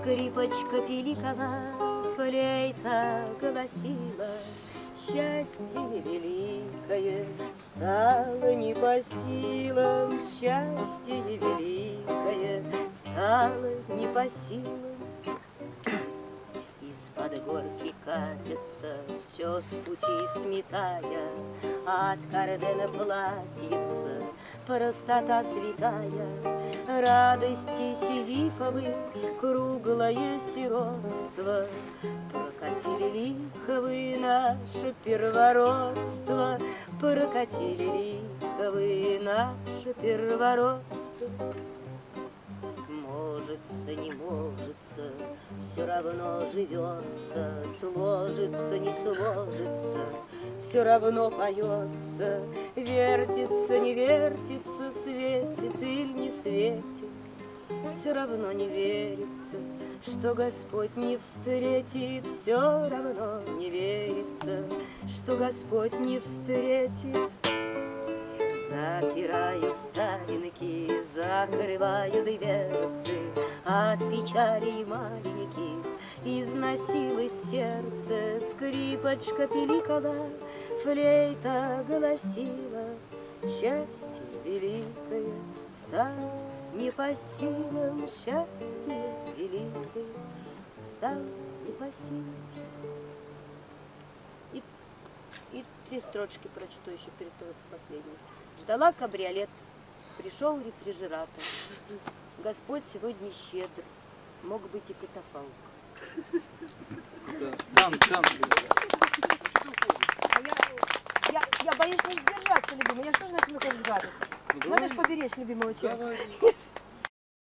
скрипочка пиликала, флейта голосила. Счастье великое стало не по силам, счастье великое стало не по силам. Из-под горки катится, все с пути сметая, от Кардена платьица простота святая. Радости Сизифовы круглое сиротство прокатили лиховы наше первородство, прокатили лиховы наше первородство. Можется, не можется, все равно живется, сложится, не сложится, все равно поется, вертится, не вертится, светит или не светит, все равно не верится, что Господь не встретит, все равно не верится, что Господь не встретит. Запираю ставинки, закрываю дверцы, от печали маленьких износилось сердце. Скрипочка пиликала, флейта голосила. Счастье великое стало не по силам, счастье великое стало не по силам. И 3 строчки прочту еще перед последней. Ждала кабриолет, пришел рефрижератор. Господь сегодня щедр, мог быть и катафалк. Я боюсь не сдержаться, любимый. Я что же на тебя хочу гадость? Надо же поберечь любимого человека.